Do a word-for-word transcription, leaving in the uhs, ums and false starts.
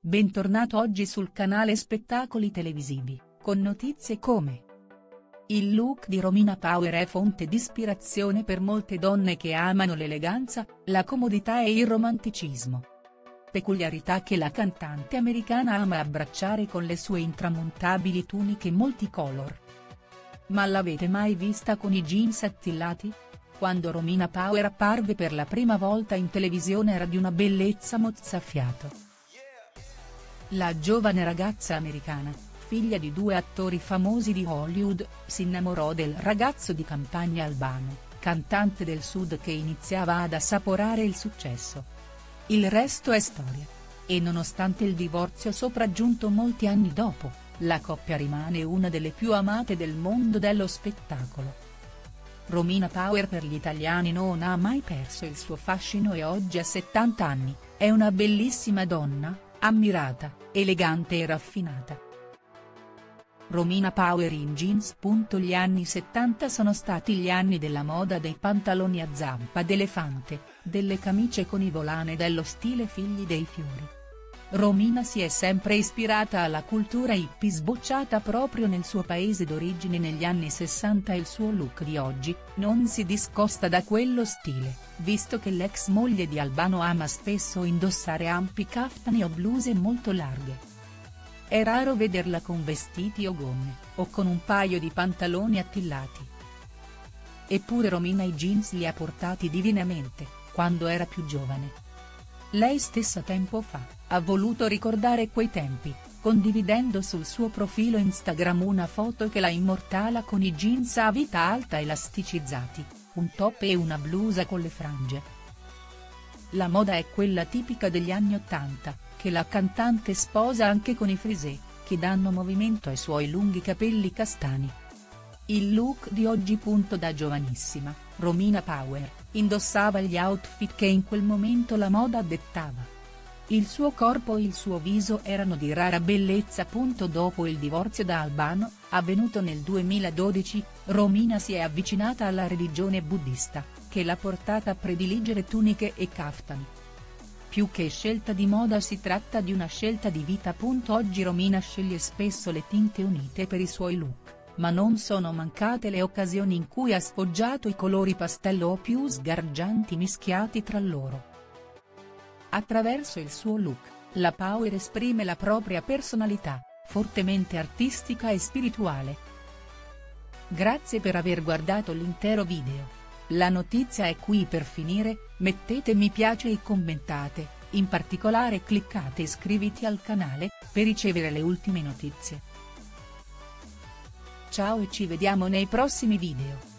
Bentornato oggi sul canale Spettacoli Televisivi, con notizie come: il look di Romina Power è fonte di ispirazione per molte donne che amano l'eleganza, la comodità e il romanticismo. Peculiarità che la cantante americana ama abbracciare con le sue intramontabili tuniche multicolor. Ma l'avete mai vista con i jeans attillati? Quando Romina Power apparve per la prima volta in televisione era di una bellezza mozzafiato. La giovane ragazza americana, figlia di due attori famosi di Hollywood, si innamorò del ragazzo di campagna Albano, cantante del sud che iniziava ad assaporare il successo. Il resto è storia. E nonostante il divorzio sopraggiunto molti anni dopo, la coppia rimane una delle più amate del mondo dello spettacolo. Romina Power per gli italiani non ha mai perso il suo fascino e oggi a settanta anni, è una bellissima donna, ammirata, elegante e raffinata. Romina Power in jeans. Gli anni settanta sono stati gli anni della moda dei pantaloni a zampa d'elefante, delle camicie con i volane e dello stile figli dei fiori. Romina si è sempre ispirata alla cultura hippie sbocciata proprio nel suo paese d'origine negli anni sessanta e il suo look di oggi non si discosta da quello stile, visto che l'ex moglie di Albano ama spesso indossare ampi caftani o bluse molto larghe. È raro vederla con vestiti o gonne, o con un paio di pantaloni attillati. Eppure Romina i jeans li ha portati divinamente, quando era più giovane. Lei stessa tempo fa, ha voluto ricordare quei tempi, condividendo sul suo profilo Instagram una foto che la immortala con i jeans a vita alta elasticizzati, un top e una blusa con le frange. La moda è quella tipica degli anni ottanta, che la cantante sposa anche con i frisé, che danno movimento ai suoi lunghi capelli castani. Il look di oggi. Da giovanissima, Romina Power, indossava gli outfit che in quel momento la moda dettava. Il suo corpo e il suo viso erano di rara bellezza. Dopo il divorzio da Albano, avvenuto nel duemiladodici, Romina si è avvicinata alla religione buddista, che l'ha portata a prediligere tuniche e caftani. Più che scelta di moda si tratta di una scelta di vita. Oggi Romina sceglie spesso le tinte unite per i suoi look, ma non sono mancate le occasioni in cui ha sfoggiato i colori pastello o più sgargianti mischiati tra loro. Attraverso il suo look, la Power esprime la propria personalità, fortemente artistica e spirituale. Grazie per aver guardato l'intero video. La notizia è qui per finire, mettete mi piace e commentate, in particolare cliccate iscriviti al canale, per ricevere le ultime notizie. Ciao e ci vediamo nei prossimi video.